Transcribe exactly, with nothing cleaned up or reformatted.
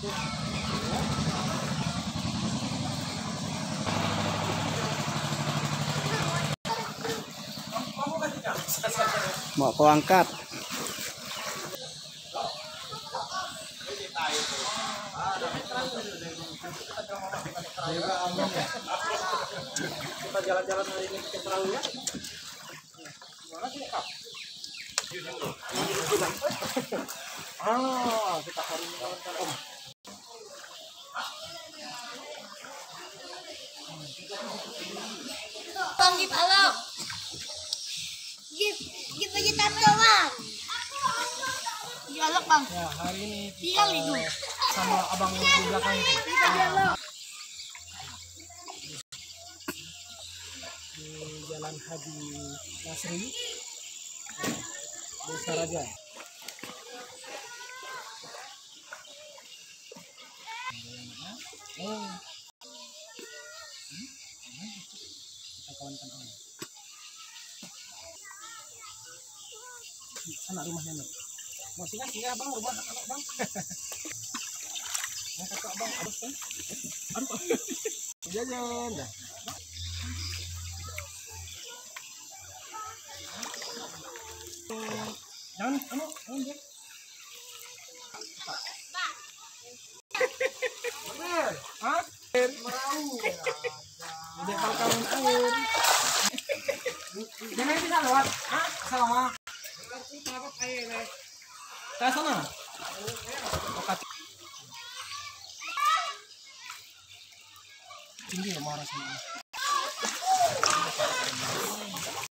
Mau kau angkat. Kita jalan-jalan hari ini ke perahu ya. Gimana sih, Kak? Ah, kita hari ini kan Om. Bang di palok. Gip, gip aja tato bang. Dialog bang. Ya hari ini Hilang itu. sama abang di belakang itu. Kita dialog. Di Jalan Haji Nasri, Desa Raja. Oh, kita kawankan Om. Sana rumahnya nih. Mau singgah singgah bang, rumah anak bang. Yang kata abang abang kan? Aduh, jajan dah. Jangan, anu, anu dia. Bener, ah? Air merau. Jadi pangkalan air. Jangan bisa lewat, ah? Sama. Ke sana. Tinggi ya marah sama.